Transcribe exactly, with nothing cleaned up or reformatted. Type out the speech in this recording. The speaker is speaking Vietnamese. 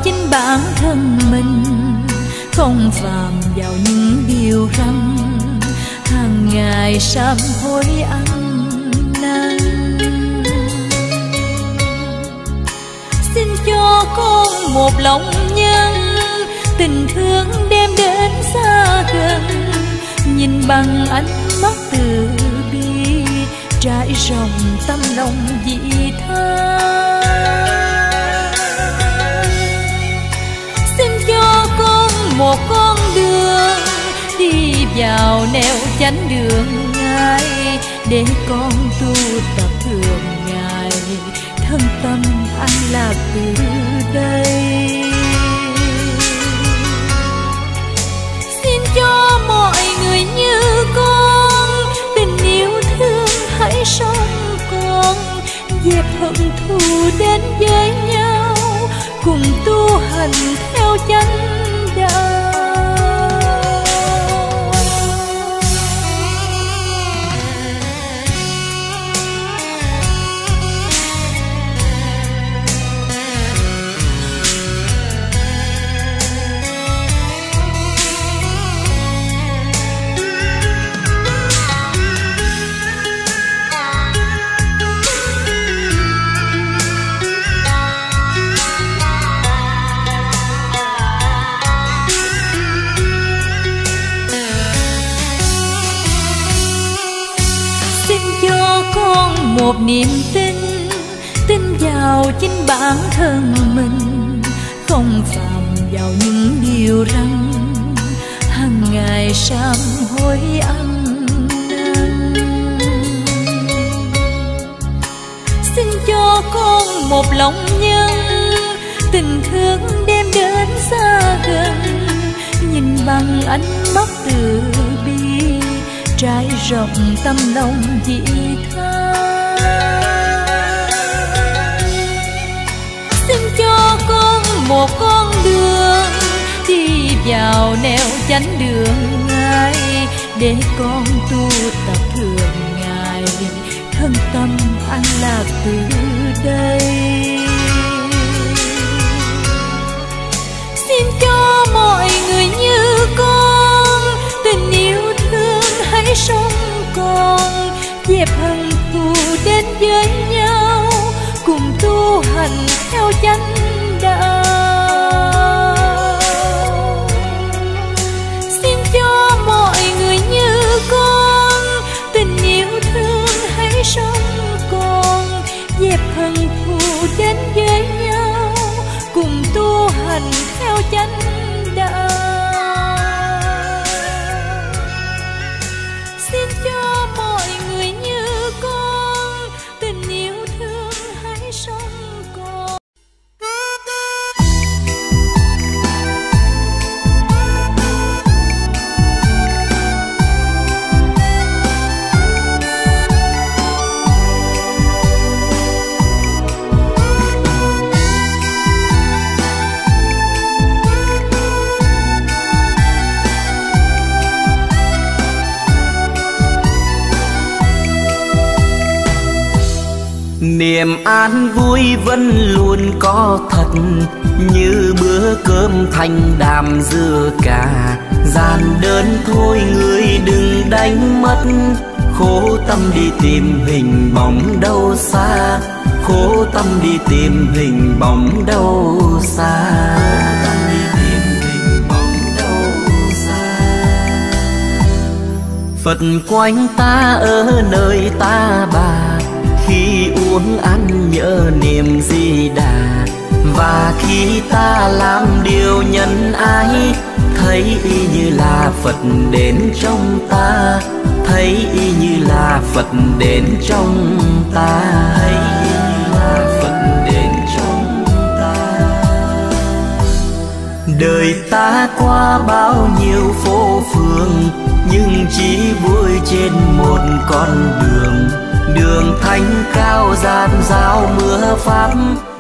chính bản thân mình, không phạm vào những điều răn hàng ngày sám hối ăn năn. Xin cho con một lòng nhân, tình thương đem đến xa gần, nhìn bằng ánh mắt từ bi, trải rộng tâm lòng vị tha. Xin cho con một con đường đi vào nẻo chánh đường Ngài, để con tu tập thường ngày, thân tâm an lạc từ đây. Xin cho mọi người như con, tình yêu thương hãy sống con, dẹp hận thù đến với nhau, cùng tu hành theo chánh đạo. Một niềm tin, tin vào chính bản thân mình, không phạm vào những điều răn hàng ngày sám hối ăn năn. Xin cho con một lòng nhân, tình thương đem đến xa gần, nhìn bằng ánh mắt từ bi, trải rộng tâm lòng vị tha. Xin cho con một con đường đi vào nẻo chánh đường Ngài, để con tu tập thường ngày, thân tâm an lạc từ đây. Xin cho mọi người như con, tình yêu thương hãy sống con, dẹp hận thù đến với nhau, cùng tu hành theo chánh đạo. Xin cho mọi người như con, tình yêu thương hãy sống con, dẹp hận thù đến với nhau, cùng tu hành theo chánh đạo. Xin cho mọi người như con, tình yêu thương hãy sống con. Niềm an vui vẫn luôn có thật, như bữa cơm thanh đạm dưa cà. Gian đơn thôi người đừng đánh mất, khổ tâm đi tìm hình bóng đâu xa, khổ tâm đi tìm hình bóng đâu xa. Phật quanh ta ở nơi ta bà, khi uống ăn nhớ niềm Di Đà. Và khi ta làm điều nhân ái, thấy y như là Phật đến trong ta, thấy y như là Phật đến trong ta, thấy y như là Phật đến trong ta. Đời ta qua bao nhiêu phố phường, nhưng chỉ vui trên một con đường. Đường thánh cao gian dao mưa pháp,